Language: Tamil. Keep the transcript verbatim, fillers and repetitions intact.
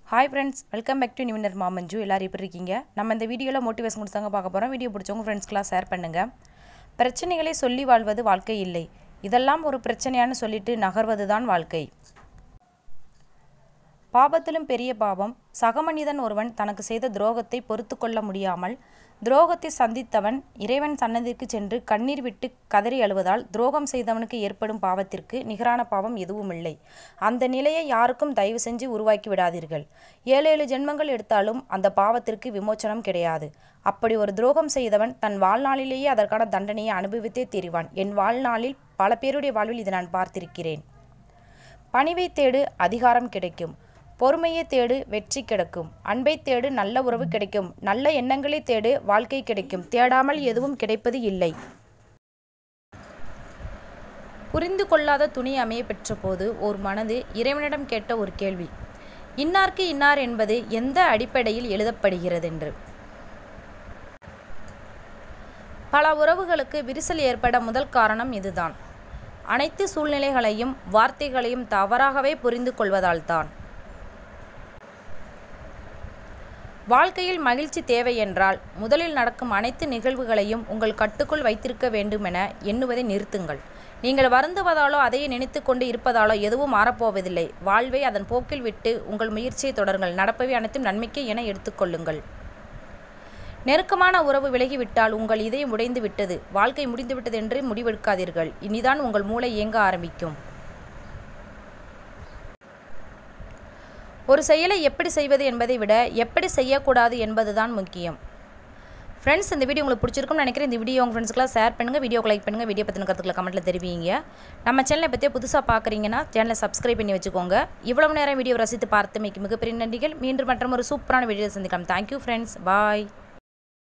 Hi friends, welcome back to Nivinner Mamanju. எல்லாரும் எப்படி இருக்கீங்க? நம்ம இந்த வீடியோல மோட்டிவேஷன் கொடுத்தாங்க பார்க்க போறோம். வீடியோ பிடிச்சவங்க ஃப்ரெண்ட்ஸ்க்குலாம் ஷேர் பண்ணுங்க. பிரச்சனைகளை சொல்லி வாழ்வது வாழ்க்கை இல்லை. இதெல்லாம் ஒரு பிரச்சனையான்னு சொல்லிட்டு நகர்வதுதான் வாழ்க்கை. பாபத்திலும் பெரிய பாவம். சக மனிதன் ஒருவன் தனக்கு செய்த துரோகத்தை பொறுத்து கொள்ள முடியாமல் துரோகத்தை சந்தித்தவன் இறைவன் சன்னதிக்கு சென்று கண்ணீர் விட்டு கதறி அழுவதால் துரோகம் செய்தவனுக்கு ஏற்படும் பாவத்திற்கு நிகரான பாவம் எதுவும் இல்லை. அந்த நிலையை யாருக்கும் தயவு செஞ்சு உருவாக்கி விடாதீர்கள். ஏழு ஏழு ஜென்மங்கள் எடுத்தாலும் அந்த பாவத்திற்கு விமோச்சனம் கிடையாது. அப்படி ஒரு துரோகம் செய்தவன் தன் வாழ்நாளிலேயே அதற்கான தண்டனையை அனுபவித்தே தீருவான். என் வாழ்நாளில் பல பேருடைய வாழ்வில் இதை நான் பார்த்திருக்கிறேன். பணிவை தேடு, அதிகாரம் கிடைக்கும். பொறுமையை தேடு, வெற்றி கிடைக்கும். அன்பை தேடு, நல்ல உறவு கிடைக்கும். நல்ல எண்ணங்களை தேடு, வாழ்க்கை கிடைக்கும். தேடாமல் எதுவும் கிடைப்பது இல்லை. புரிந்து கொள்ளாத துணி அமைய பெற்ற போது ஒரு மனது இறைவனிடம் கேட்ட ஒரு கேள்வி, இன்னார்க்கு இன்னார் என்பது எந்த அடிப்படையில் எழுதப்படுகிறது என்று. பல உறவுகளுக்கு விரிசல் ஏற்பட முதல் காரணம் இதுதான். அனைத்து சூழ்நிலைகளையும் வார்த்தைகளையும் தவறாகவே புரிந்து கொள்வதால் தான். வாழ்க்கையில் மகிழ்ச்சி தேவை என்றால் முதலில் நடக்கும் அனைத்து நிகழ்வுகளையும் உங்கள் கட்டுக்குள் வைத்திருக்க வேண்டுமென எண்ணுவதை நிறுத்துங்கள். நீங்கள் வருந்துவதாலோ அதையே நினைத்து கொண்டு இருப்பதாலோ எதுவும் மாறப்போவதில்லை. வாழ்வை அதன் போக்கில் விட்டு உங்கள் முயற்சியை தொடருங்கள். நடப்பவை அனைத்தும் நன்மைக்கே என எடுத்துக்கொள்ளுங்கள். நெருக்கமான உறவு விலகிவிட்டால் உங்கள் இதயம் உடைந்து விட்டது, வாழ்க்கை முடிந்துவிட்டது என்று முடிவெடுக்காதீர்கள். இனிதான் உங்கள் மூளை இயங்க ஆரம்பிக்கும். ஒரு செயலை எப்படி செய்வது என்பதை விட எப்படி செய்யக்கூடாது என்பதுதான் முக்கியம். ஃப்ரெண்ட்ஸ், இந்த வீடியோ உங்களுக்கு பிடிச்சிருக்கும்னு நினைக்கிறேன். இந்த வீடியோ உங்கள் ஃப்ரெண்ட்ஸ்க்குலாம் ஷேர் பண்ணுங்கள், வீடியோக்கு லைக் பண்ணுங்கள், வீடியோ பற்றின கருத்துக்களை கமெண்ட்டில் தெரிவிங்க. நம்ம சேனலை பற்றியே புதுசாக பார்க்குறீங்கன்னா சேனலை சப்ஸ்கிரைப் பண்ணி வச்சுக்கோங்க. இவ்வளவு நேரம் வீடியோ ரசித்து பார்த்தமைக்கு மிகப்பெரிய நன்றிகள். மீண்டும் மற்றும் ஒரு சூப்பரான வீடியோ சந்திக்கலாம். தேங்க்யூ ஃப்ரெண்ட்ஸ், பாய்.